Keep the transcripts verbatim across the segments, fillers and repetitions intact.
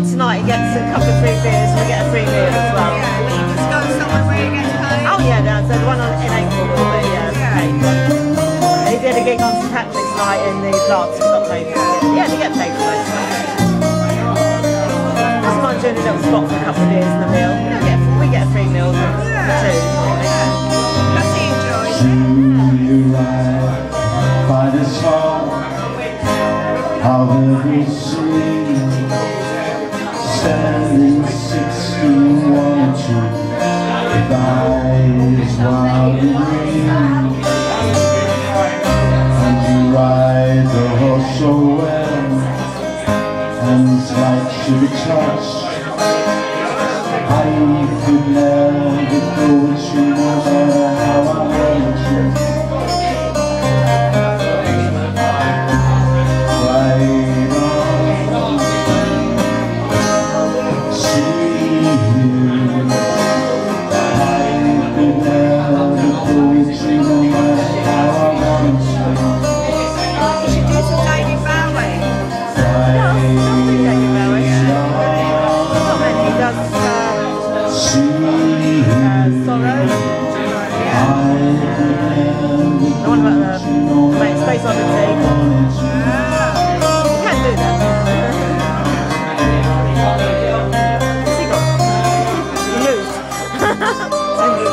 out tonight and gets a couple of free beers, we get a free meal as well. Yeah, will you just go somewhere where you get paid? Oh yeah, no, so the one on, in April will be, yeah, yeah. paid one. He did a gig on Saint Patrick's night in the Plants, we got paid for it. Yeah, they get paid for those stuff. Just mind doing a little spot for a couple of beers and a meal. We, don't get, we get a free meal for Yeah. two. Yeah. That's he enjoys it. You ride by the song of every sea, standing sixty-one to eyes wild and green, and you ride the horse so well, hands like to be touched. I could never go with you no matter how I wanted to. Right on, see you. I could never go with you no matter how I wanted to. You should do some David Bowie. He does uh, See uh, Sorrow. The one about the mate, Space Oddity. You can do that. What's he got? He moves.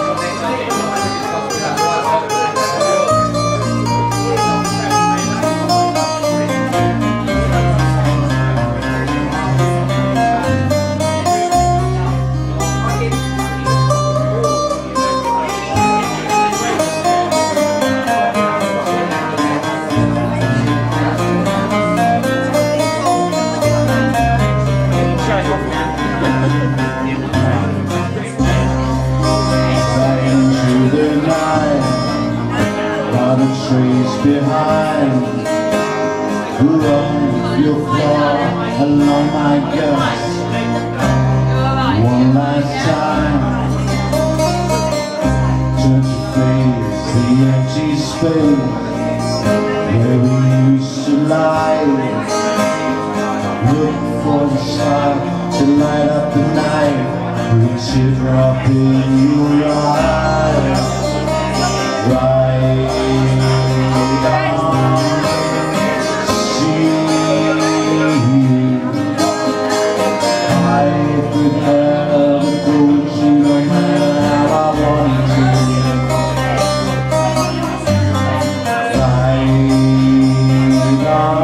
Trees behind, run your claw along my guts one last time. Turn to face the empty space where we used to lie. Look for the star to light up the night with a teardrop in your eyes. Right on, see you. I could never go with you no matter how I wanted to. Right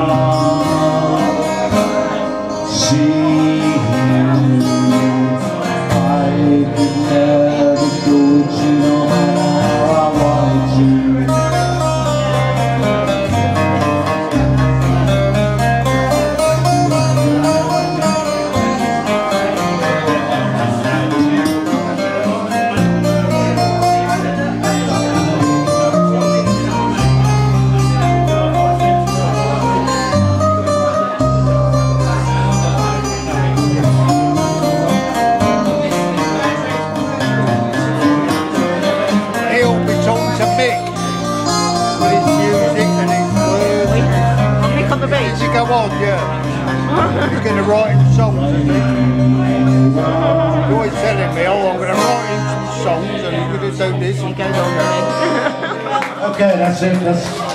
on, see you. I could never go with you no matter how I wanted to. Go on, yeah. He's going to write him songs, isn't he? He's always telling me, oh, I'm going to write him some songs and he's going to do this. He goes on, doesn't he? Okay, that's it. That's